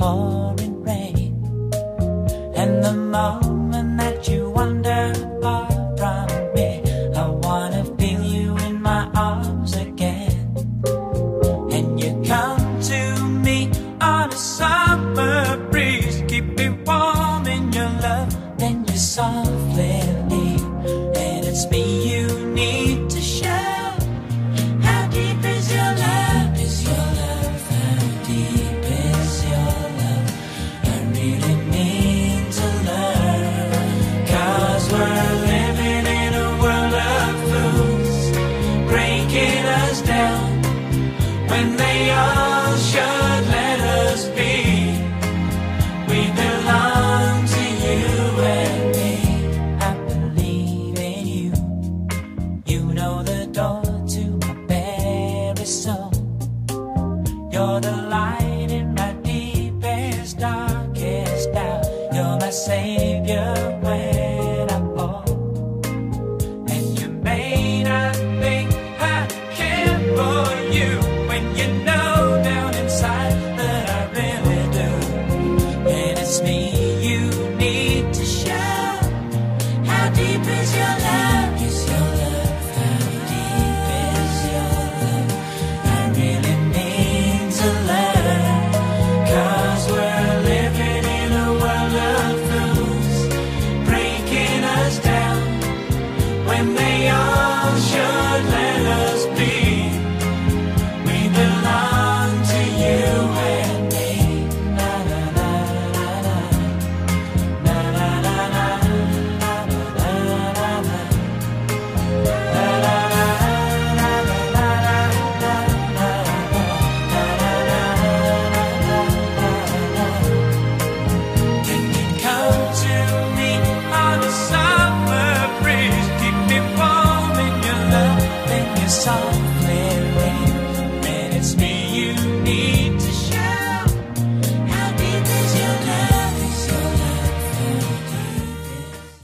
pouring rain. And the moment that you wander far from me, I wanna feel you in my arms again. And you come to me on a summer breeze, keep me warm in your love, then you softly leave. And it's me you need to show. How deep is your love? Is your love? How deep is your love? I really need to learn. 'Cause we're living in a world of fools, breaking us down when they all should let us be. We belong to you and me. I believe in you. You know the door to my very soul. You're the light in my deepest, darkest doubt. You're my savior when I fall. And you may not think I care for you, when you know down inside that I really do. And it's me